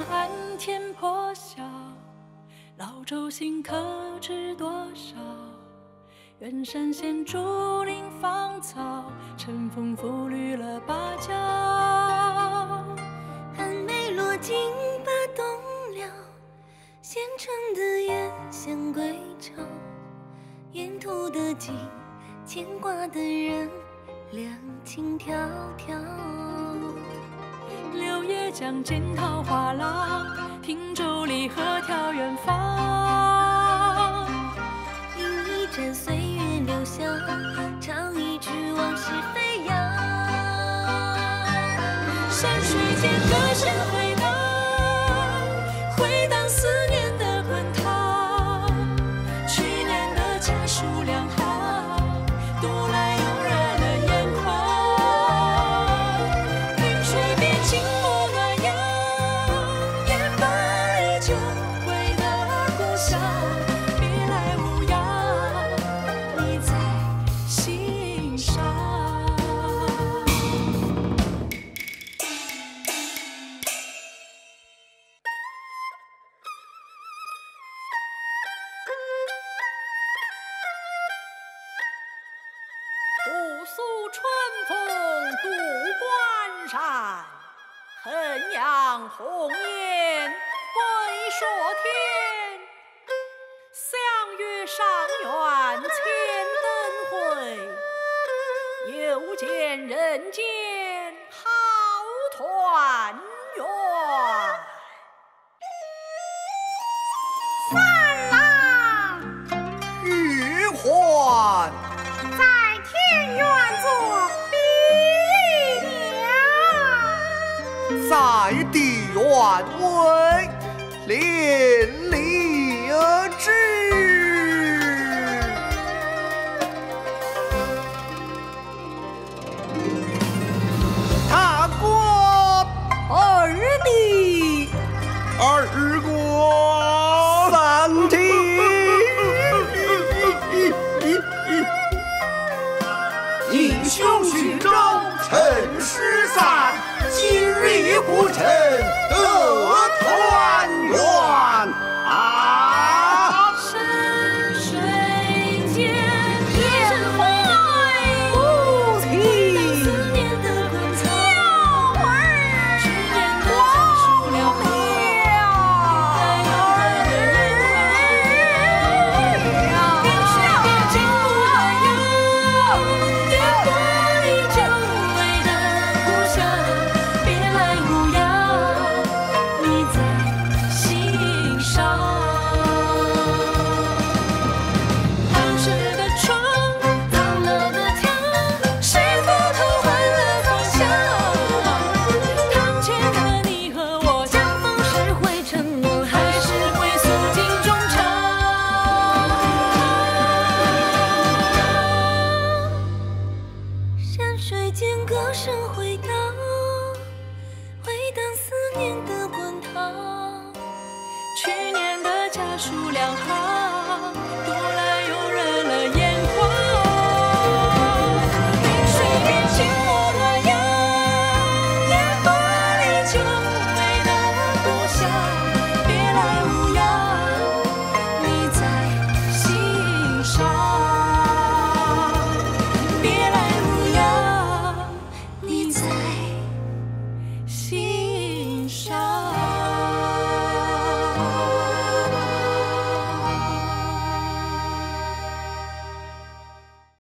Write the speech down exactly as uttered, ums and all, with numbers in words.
安天破晓，老舟新，可知多少？远山衔竹林芳草，晨风拂绿了芭蕉。 寒梅落尽把冬了，县城的烟香归巢。沿途的景，牵挂的人，两情迢迢。 柳叶江间桃花浪，汀州离合眺远方。 饮一盏岁月留香，唱一曲往事飞扬。 山水间歌声回荡，回荡思念的滚烫。去年的家书两行，读来又热了眼眶。云水边静默暖阳，也把离久违的故乡。别来无恙，你在心上。 朴素春风渡关山，衡阳鸿雁归朔天。相约上元千灯会，又见人间好团圆。 三郎玉环， 在天愿作比鸟， 在地愿为连理之。